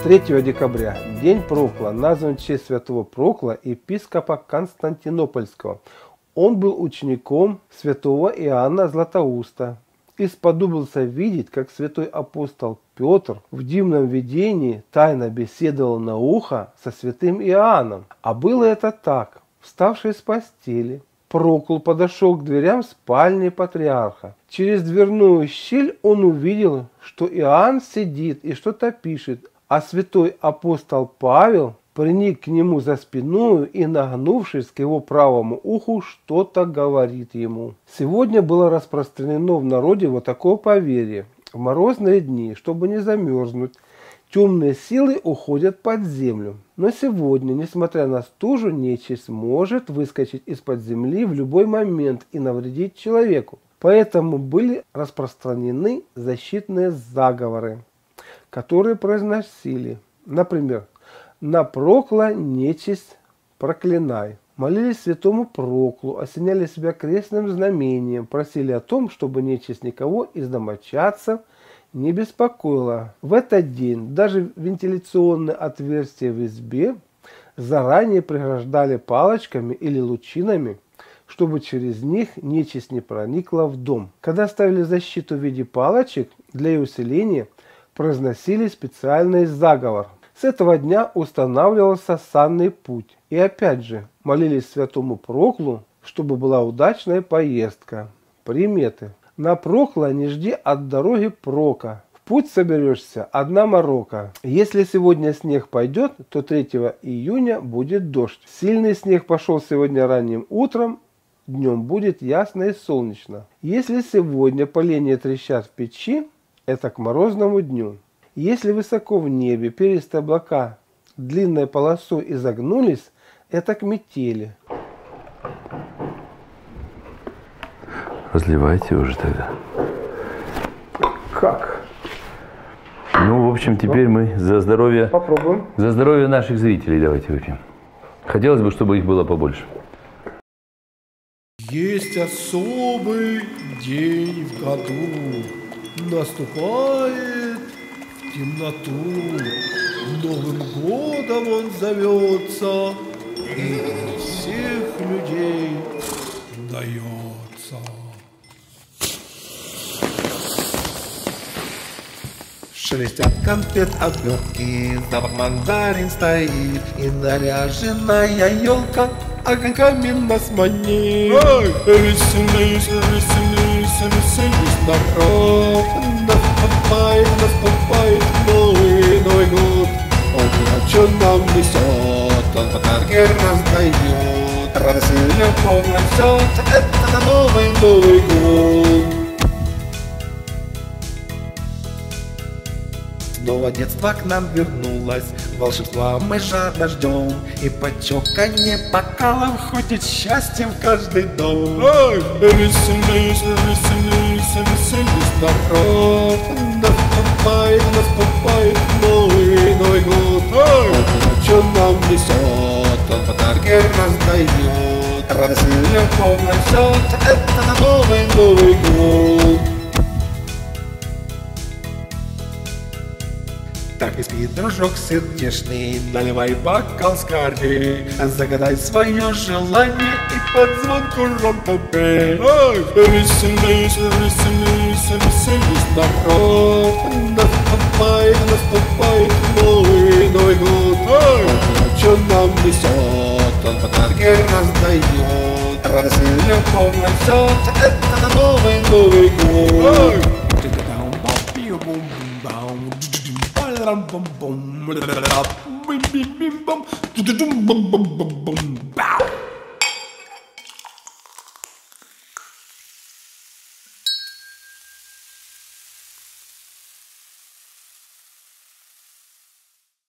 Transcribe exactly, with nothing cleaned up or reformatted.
третьего декабря день Прокла назван в честь святого Прокла, епископа Константинопольского. Он был учеником святого Иоанна Златоуста и сподобился видеть, как святой апостол Петр в дивном видении тайно беседовал на ухо со святым Иоанном. А было это так. Вставший с постели, Прокл подошел к дверям спальни патриарха. Через дверную щель он увидел, что Иоанн сидит и что-то пишет, а святой апостол Павел приник к нему за спину и, нагнувшись к его правому уху, что-то говорит ему. Сегодня было распространено в народе вот такое поверье. В морозные дни, чтобы не замерзнуть, темные силы уходят под землю. Но сегодня, несмотря на стужу, нечисть может выскочить из-под земли в любой момент и навредить человеку. Поэтому были распространены защитные заговоры, которые произносили, например, «На Прокла нечисть проклинай». Молились святому Проклу, осеняли себя крестным знамением, просили о том, чтобы нечисть никого из домочадцев не беспокоила. В этот день даже вентиляционные отверстия в избе заранее преграждали палочками или лучинами, чтобы через них нечисть не проникла в дом. Когда ставили защиту в виде палочек, для ее усиления произносили специальный заговор. С этого дня устанавливался санный путь. И опять же молились святому Проклу, чтобы была удачная поездка. Приметы. На Прокла не жди от дороги прока. В путь соберешься одна морока. Если сегодня снег пойдет, то третьего июня будет дождь. Сильный снег пошел сегодня ранним утром, днем будет ясно и солнечно. Если сегодня поленья трещат в печи, это к морозному дню. Если высоко в небе перистые облака длинной полосой изогнулись, это к метели. Разливайте уже тогда. Как? Ну, в общем, теперь мы за здоровье... Попробуем. За здоровье наших зрителей давайте выпьем. Хотелось бы, чтобы их было побольше. Есть особый день в году. Наступает в темноту. Новым годом он зовется, и для всех людей дается. Шелестят конфет обертки, запах мандарин стоит, и наряженная елка огоньками нас манит. Эй, веселись, веселись, веселись, народ. Наступает, наступает новый, Новый год. Он что нам несет, он подарки раздает, радость и любовь несет, это новый, Новый год. Снова детство к нам вернулось, волшебства мы жадно ждем, и почоканье бокалов ходит счастьем в каждый дом. Эй, веселись, веселись, веселись, народ. Наступает, наступает новый, Новый год. Эй, он что нам несет, он подарки раздает, радость и любовь несет, это новый, Новый год. Так и спит, дружок сердечный, наливай бокал скорей, загадай свое желание и под звонку ромко пей. Эй, веселись, веселись, веселись, народ. Наступает, наступает новый, Новый год. Эй, он что нам несет, он подарки раздает, радость и любовь несет, это новый, Новый год. Bum bum bum bum bum bum bum bum bum bum.